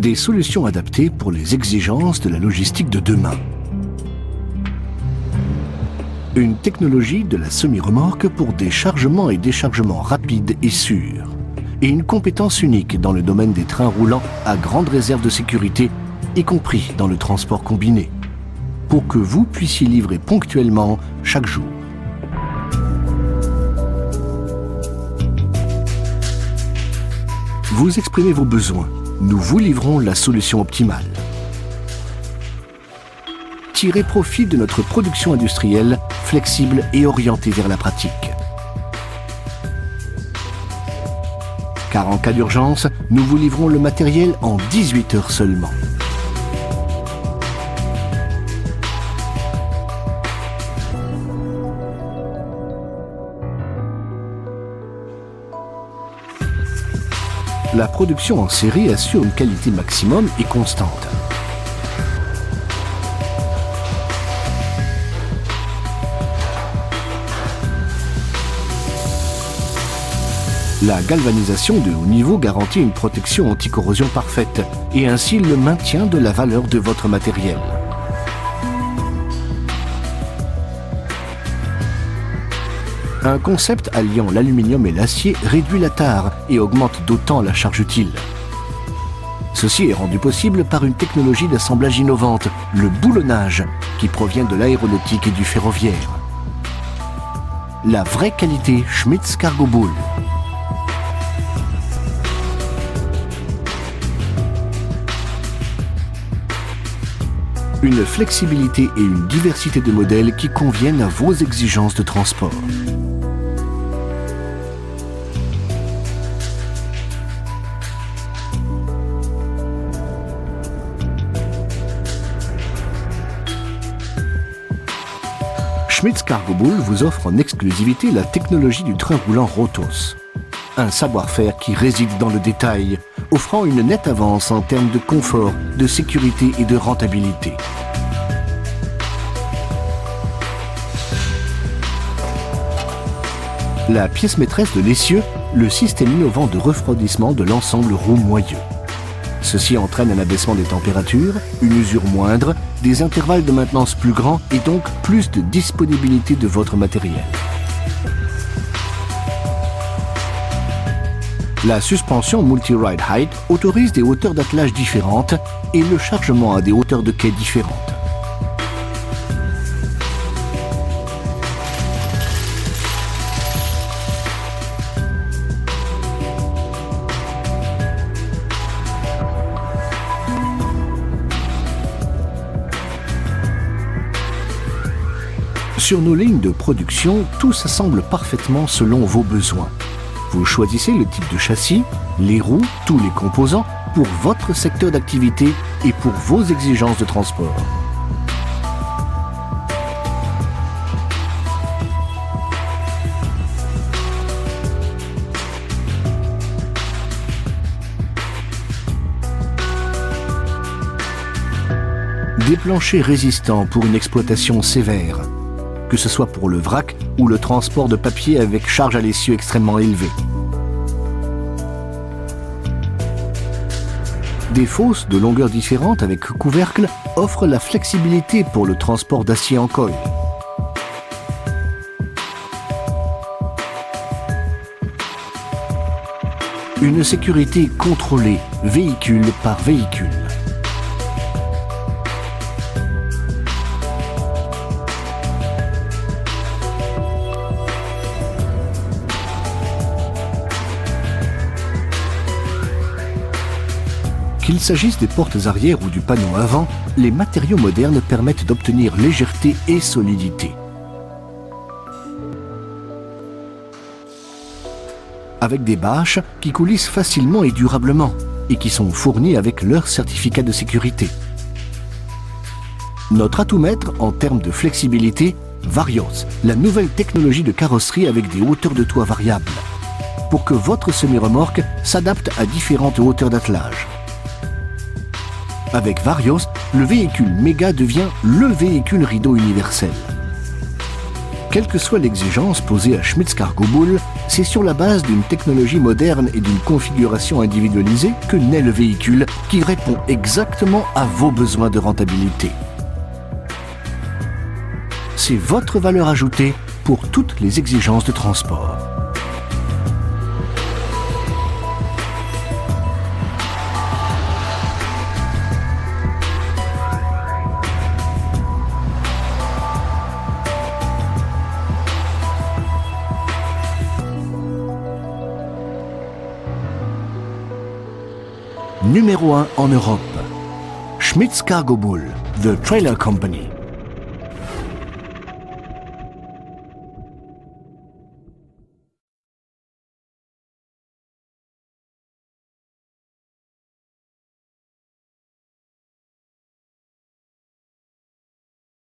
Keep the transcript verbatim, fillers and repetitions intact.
Des solutions adaptées pour les exigences de la logistique de demain. Une technologie de la semi-remorque pour des chargements et déchargements rapides et sûrs. Et une compétence unique dans le domaine des trains roulants à grande réserve de sécurité, y compris dans le transport combiné, pour que vous puissiez livrer ponctuellement chaque jour. Vous exprimez vos besoins. Nous vous livrons la solution optimale. Tirez profit de notre production industrielle, flexible et orientée vers la pratique. Car en cas d'urgence, nous vous livrons le matériel en dix-huit heures seulement. La production en série assure une qualité maximum et constante. La galvanisation de haut niveau garantit une protection anti-corrosion parfaite et ainsi le maintien de la valeur de votre matériel. Un concept alliant l'aluminium et l'acier réduit la tare et augmente d'autant la charge utile. Ceci est rendu possible par une technologie d'assemblage innovante, le boulonnage, qui provient de l'aéronautique et du ferroviaire. La vraie qualité Schmitz Cargo Bull. Une flexibilité et une diversité de modèles qui conviennent à vos exigences de transport. Schmitz Cargo Bull vous offre en exclusivité la technologie du train roulant Rotos. Un savoir-faire qui réside dans le détail, offrant une nette avance en termes de confort, de sécurité et de rentabilité. La pièce maîtresse de l'essieu, le système innovant de refroidissement de l'ensemble roue-moyeu. Ceci entraîne un abaissement des températures, une usure moindre, des intervalles de maintenance plus grands et donc plus de disponibilité de votre matériel. La suspension Multi-Ride Height autorise des hauteurs d'attelage différentes et le chargement à des hauteurs de quai différentes. Sur nos lignes de production, tout s'assemble parfaitement selon vos besoins. Vous choisissez le type de châssis, les roues, tous les composants pour votre secteur d'activité et pour vos exigences de transport. Des planchers résistants pour une exploitation sévère, que ce soit pour le vrac ou le transport de papier avec charge à l'essieu extrêmement élevée. Des fosses de longueurs différentes avec couvercle offrent la flexibilité pour le transport d'acier en colle. Une sécurité contrôlée, véhicule par véhicule. Qu'il s'agisse des portes arrière ou du panneau avant, les matériaux modernes permettent d'obtenir légèreté et solidité. Avec des bâches qui coulissent facilement et durablement et qui sont fournies avec leur certificat de sécurité. Notre atout maître en termes de flexibilité, Varios, la nouvelle technologie de carrosserie avec des hauteurs de toit variables, pour que votre semi-remorque s'adapte à différentes hauteurs d'attelage. Avec Varios, le véhicule Méga devient le véhicule rideau universel. Quelle que soit l'exigence posée à Schmitz Cargo Bull, c'est sur la base d'une technologie moderne et d'une configuration individualisée que naît le véhicule qui répond exactement à vos besoins de rentabilité. C'est votre valeur ajoutée pour toutes les exigences de transport. Numéro un en Europe. Schmitz Cargo Bull, The Trailer Company.